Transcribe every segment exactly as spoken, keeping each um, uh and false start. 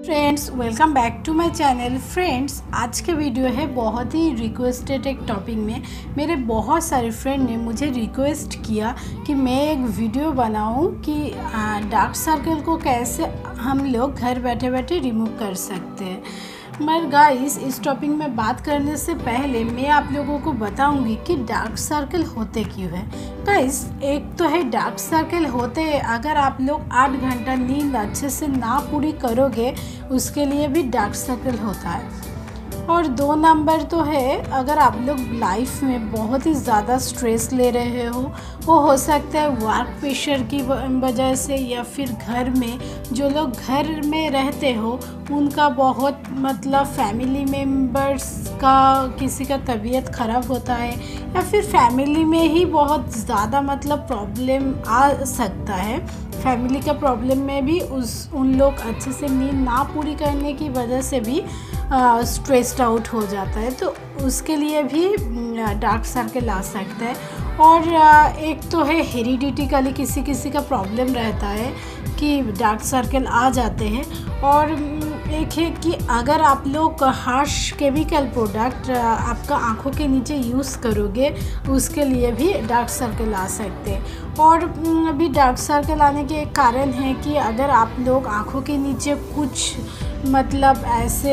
Friends, welcome back to my channel. Friends, आज के video है बहुत ही रिक्वेस्टेड एक टॉपिक में। मेरे बहुत सारे फ्रेंड ने मुझे रिक्वेस्ट किया कि मैं एक वीडियो बनाऊं कि डार्क सर्कल को कैसे हम लोग घर बैठे बैठे रिमूव कर सकते हैं। मगर गाइस, इस टॉपिक में बात करने से पहले मैं आप लोगों को बताऊंगी कि डार्क सर्कल होते क्यों है। गाइस, एक तो है डार्क सर्कल होते हैं अगर आप लोग आठ घंटा नींद अच्छे से ना पूरी करोगे, उसके लिए भी डार्क सर्कल होता है। और दो नंबर तो है, अगर आप लोग लाइफ में बहुत ही ज़्यादा स्ट्रेस ले रहे हो, वो हो सकता है वर्क प्रेशर की वजह से, या फिर घर में जो लोग घर में रहते हो उनका बहुत मतलब फैमिली मेम्बर्स का किसी का तबीयत ख़राब होता है, या फिर फैमिली में ही बहुत ज़्यादा मतलब प्रॉब्लम आ सकता है। फैमिली का प्रॉब्लम में भी उस उन लोग अच्छे से नींद ना पूरी करने की वजह से भी स्ट्रेस्ड आउट हो जाता है, तो उसके लिए भी डार्क सर्कल आ सकता है। और एक तो है हेरिडिटिकली किसी किसी का प्रॉब्लम रहता है कि डार्क सर्कल आ जाते हैं। और एक है कि अगर आप लोग हार्श केमिकल प्रोडक्ट आपका आँखों के नीचे यूज़ करोगे, उसके लिए भी डार्क सर्कल आ सकते हैं। और अभी डार्क सर्कल आने के एक कारण है कि अगर आप लोग आँखों के नीचे कुछ मतलब ऐसे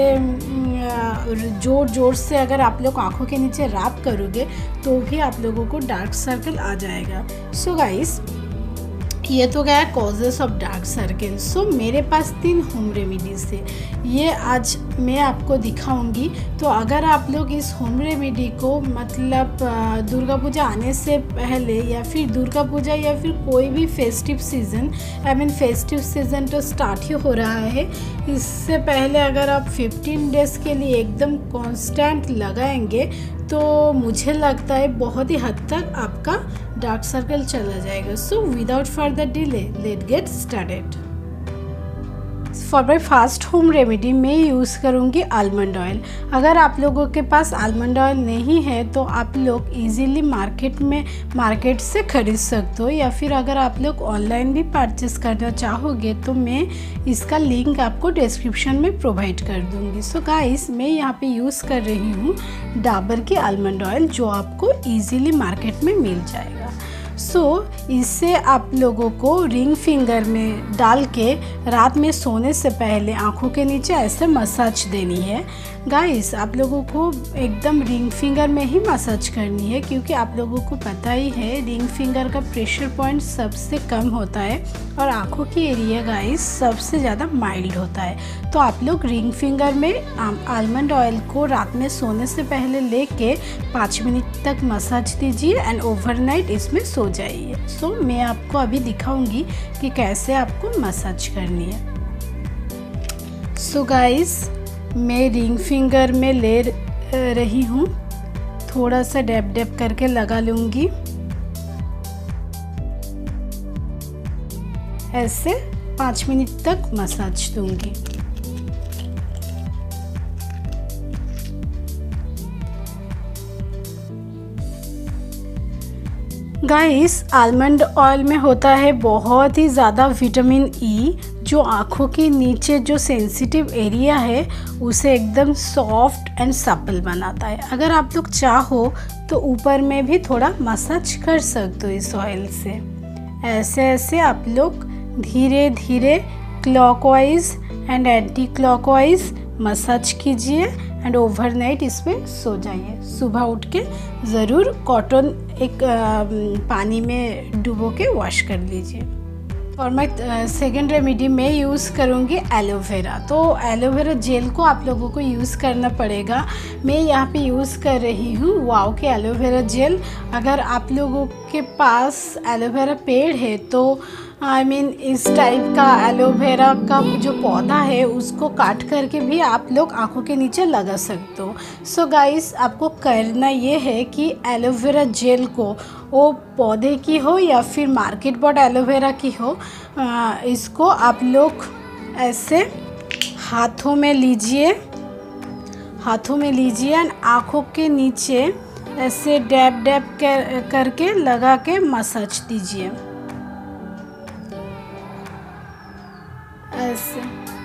ज़ोर ज़ोर से अगर आप लोग आँखों के नीचे रैप करोगे तो भी आप लोगों को डार्क सर्कल आ जाएगा। सो गाइस, ये तो गया causes of dark circle. So मेरे पास तीन होम रेमेडीज़ है, ये आज मैं आपको दिखाऊंगी। तो अगर आप लोग इस होम रेमेडी को मतलब दुर्गा पूजा आने से पहले, या फिर दुर्गा पूजा या फिर कोई भी festive season, I mean festive season तो स्टार्ट ही हो रहा है, इससे पहले अगर आप फिफ्टीन डेज़ के लिए एकदम कॉन्स्टेंट लगाएंगे तो मुझे लगता है बहुत ही हद तक आपका डार्क सर्कल चला जाएगा। So without further delay, let get started. For my first home remedy मैं यूज़ करूँगी आलमंड ऑयल। अगर आप लोगों के पास आलमंड ऑयल नहीं है तो आप लोग इजीली मार्केट में मार्केट से ख़रीद सकते हो, या फिर अगर आप लोग ऑनलाइन भी परचेस करना चाहोगे तो मैं इसका लिंक आपको डिस्क्रिप्शन में प्रोवाइड कर दूँगी। सो गाइस, मैं यहाँ पे यूज़ कर रही हूँ डाबर की आलमंड ऑयल, जो आपको ईजीली मार्केट में मिल जाएगा। सो so, इससे आप लोगों को रिंग फिंगर में डाल के रात में सोने से पहले आँखों के नीचे ऐसे मसाज देनी है। गाइस, आप लोगों को एकदम रिंग फिंगर में ही मसाज करनी है, क्योंकि आप लोगों को पता ही है रिंग फिंगर का प्रेशर पॉइंट सबसे कम होता है और आँखों की एरिया गाइस सबसे ज़्यादा माइल्ड होता है। तो आप लोग रिंग फिंगर में आलमंड ऑयल को रात में सोने से पहले लेके पाँच मिनट तक मसाज दीजिए एंड ओवरनाइट इसमें सो जाइए। सो so, मैं आपको अभी दिखाऊंगी कि कैसे आपको मसाज करनी है। सो so गाइस, मैं रिंग फिंगर में ले रही हूँ, थोड़ा सा डैप डैप करके लगा लूँगी, ऐसे पाँच मिनट तक मसाज दूँगी। गाइस, आलमंड ऑयल में होता है बहुत ही ज़्यादा विटामिन ई, जो आँखों के नीचे जो सेंसिटिव एरिया है उसे एकदम सॉफ्ट एंड सपल बनाता है। अगर आप लोग चाहो तो ऊपर में भी थोड़ा मसाज कर सकते हो इस ऑयल से। ऐसे ऐसे आप लोग धीरे धीरे clockwise and anti clockwise massage कीजिए एंड ओवरनाइट इसमें सो जाइए। सुबह उठ के ज़रूर कॉटन एक आ, पानी में डुबो के वॉश कर लीजिए। और मैं सेकेंड रेमेडी में यूज़ करूँगी एलोवेरा। तो एलोवेरा जेल को आप लोगों को यूज़ करना पड़ेगा। मैं यहाँ पे यूज़ कर रही हूँ वाओ के एलोवेरा जेल। अगर आप लोगों के पास एलोवेरा पेड़ है तो आई I मीन mean, इस टाइप का एलोवेरा का जो पौधा है उसको काट करके भी आप लोग आँखों के नीचे लगा सकते हो। सो गाइस, आपको करना ये है कि एलोवेरा जेल को, वो पौधे की हो या फिर मार्केट बॉट एलोवेरा की हो, आ, इसको आप लोग ऐसे हाथों में लीजिए हाथों में लीजिए एंड आँखों के नीचे ऐसे डैब डैब कर करके लगा के मसाज दीजिए ऐसे।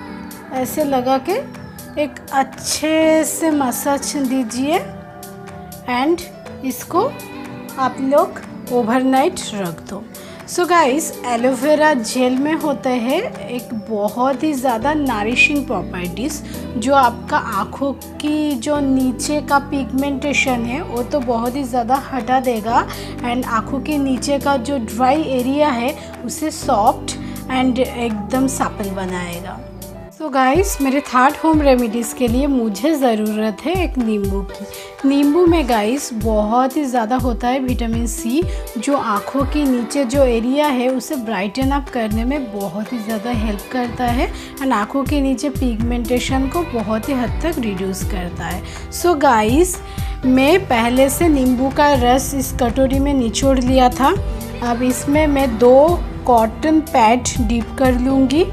ऐसे लगा के एक अच्छे से मसाज दीजिए एंड इसको आप लोग ओवरनाइट रख दो। सो गाइस, एलोवेरा जेल में होता है एक बहुत ही ज़्यादा नरिशिंग प्रॉपर्टीज़ जो आपका आँखों की जो नीचे का पिगमेंटेशन है वो तो बहुत ही ज़्यादा हटा देगा एंड आँखों के नीचे का जो ड्राई एरिया है उसे सॉफ्ट एंड एकदम सपल बनाएगा। तो गाइस, मेरे थर्ड होम रेमेडीज़ के लिए मुझे ज़रूरत है एक नींबू की। नींबू में गाइस बहुत ही ज़्यादा होता है विटामिन सी जो आँखों के नीचे जो एरिया है उसे ब्राइटन अप करने में बहुत ही ज़्यादा हेल्प करता है एंड आँखों के नीचे पिगमेंटेशन को बहुत ही हद तक रिड्यूस करता है। सो गाइस, मैं पहले से नींबू का रस इस कटोरी में निचोड़ लिया था। अब इसमें मैं दो कॉटन पैड डिप कर लूँगी।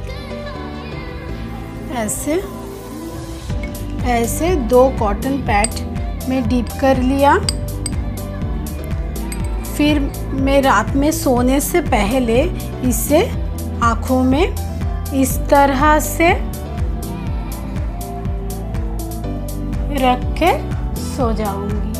ऐसे ऐसे दो कॉटन पैड में डिप कर लिया। फिर मैं रात में सोने से पहले इसे आँखों में इस तरह से रख के सो जाऊंगी।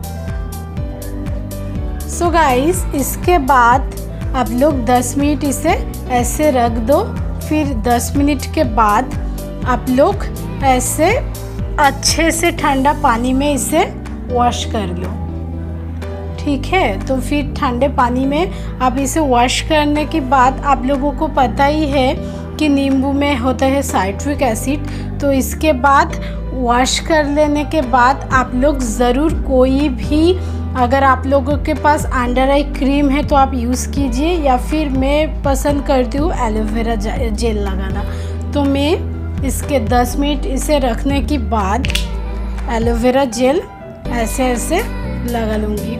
सो गाइस, इसके बाद आप लोग दस मिनट इसे ऐसे रख दो। फिर दस मिनट के बाद आप लोग ऐसे अच्छे से ठंडा पानी में इसे वॉश कर लो, ठीक है। तो फिर ठंडे पानी में आप इसे वॉश करने के बाद आप लोगों को पता ही है कि नींबू में होता है साइट्रिक एसिड। तो इसके बाद वॉश कर लेने के बाद आप लोग ज़रूर कोई भी, अगर आप लोगों के पास अंडर आई क्रीम है तो आप यूज़ कीजिए, या फिर मैं पसंद करती हूँ एलोवेरा जेल लगाना। तो मैं इसके दस मिनट इसे रखने के बाद एलोवेरा जेल ऐसे ऐसे लगा लूँगी।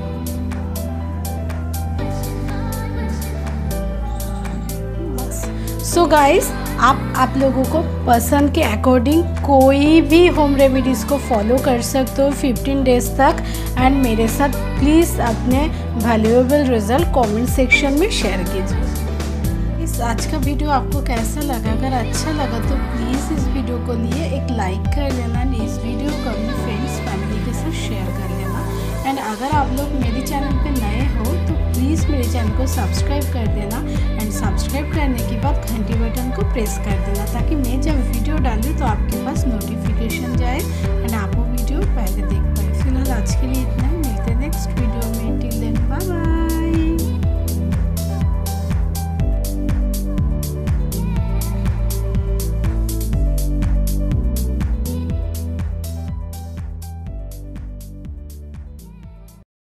सो गाइस, आप आप लोगों को पसंद के अकॉर्डिंग कोई भी होम रेमेडीज़ को फॉलो कर सकते हो फिफ्टीन डेज तक एंड मेरे साथ प्लीज़ अपने वैल्यूएबल रिजल्ट कमेंट सेक्शन में शेयर कीजिए। इस आज का वीडियो आपको कैसा लगा? अगर अच्छा लगा तो प्लीज़ इस वीडियो को लिए एक लाइक कर लेना, इस वीडियो को अपने फ्रेंड्स फैमिली के साथ शेयर कर लेना एंड अगर आप लोग मेरे चैनल पे नए हो तो प्लीज़ मेरे चैनल को सब्सक्राइब कर देना एंड सब्सक्राइब करने के बाद घंटी बटन को प्रेस कर देना ताकि मैं जब वीडियो डालूँ तो आपके पास नोटिफिकेशन जाए एंड आप वो वीडियो पहले देख पाए। फिलहाल आज के लिए इतना ही, मिलते हैं नेक्स्ट वीडियो में। Till then bye bye.